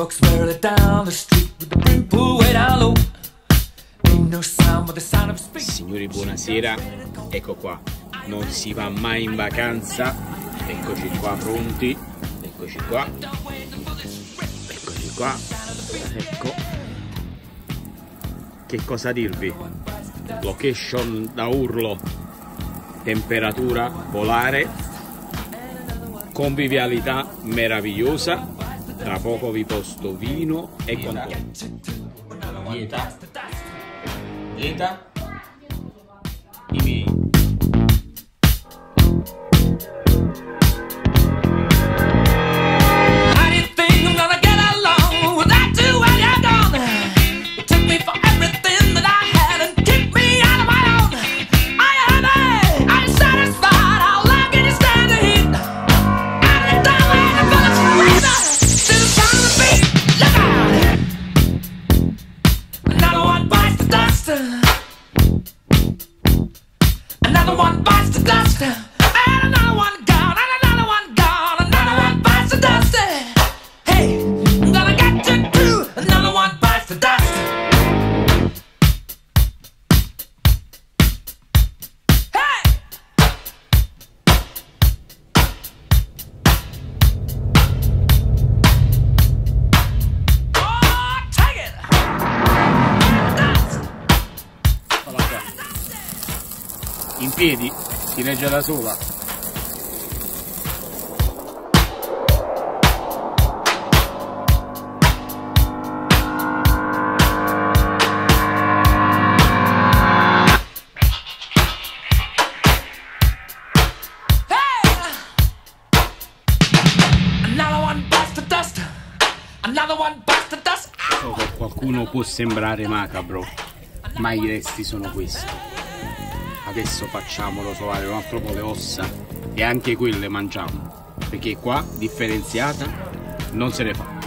walks merrily down the street with the brim pulled way down low. Ain't no sound but the sound of speech. Signori, buonasera, ecco qua, non si va mai in vacanza, eccoci qua pronti, eccoci qua, ecco, che cosa dirvi? Location da urlo, temperatura polare, convivialità meravigliosa, tra poco vi posto vino e contorno. Dieta i miei. Another one bites the dust, and another one gone, and another one gone, another one bites the dust. Hey, I'm gonna get you too. Another one bites the dust. Hey, oh, take it. Dust. In piedi, si regge da sola. Hey! Another one bites the dust. Another one bites the dust. So che qualcuno può sembrare macabro, ma i resti sono questi. Adesso facciamolo sovare un altro po' le ossa e anche quelle mangiamo, perché qua differenziata non se ne fa.